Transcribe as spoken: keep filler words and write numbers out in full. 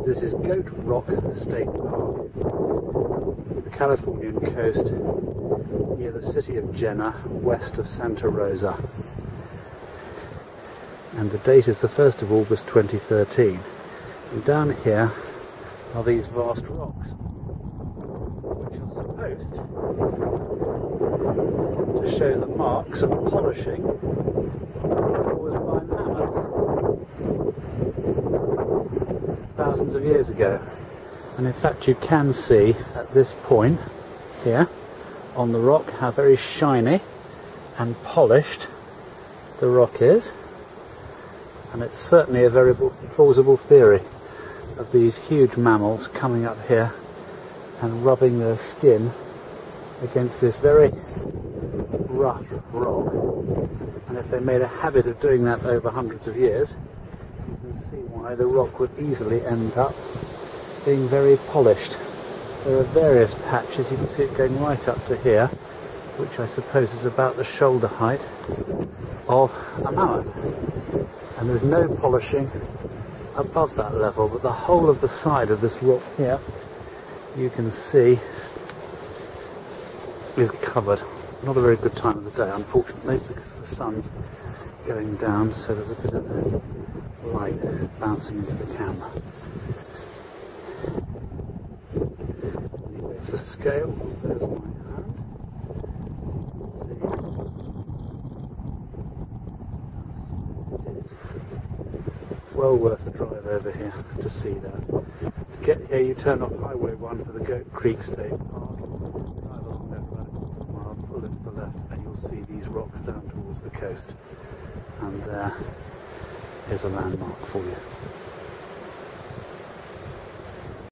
This is Goat Rock State Park, the Californian coast near the city of Jenner, west of Santa Rosa. And the date is the first of August twenty thirteen. And down here are these vast rocks, which are supposed to show the marks of polishing caused by mammoths thousands of years ago. And in fact you can see at this point here on the rock how very shiny and polished the rock is, and it's certainly a very plausible theory of these huge mammals coming up here and rubbing their skin against this very rough rock. And if they made a habit of doing that over hundreds of years, you can see why the rock would easily end up being very polished. There are various patches, you can see it going right up to here, which I suppose is about the shoulder height of a mammoth. And there's no polishing above that level, but the whole of the side of this rock here, you can see, is covered. Not a very good time of the day, unfortunately, because the sun's going down, so there's a bit of light bouncing into the camera. Anyway, for scale, there's my hand. It is well worth a drive over here to see that. To get here, you turn off Highway one for the Goat Creek State Park, drive along there for about a quarter of a mile, pull into the left, and you'll see these rocks down towards the coast. And there is a landmark for you.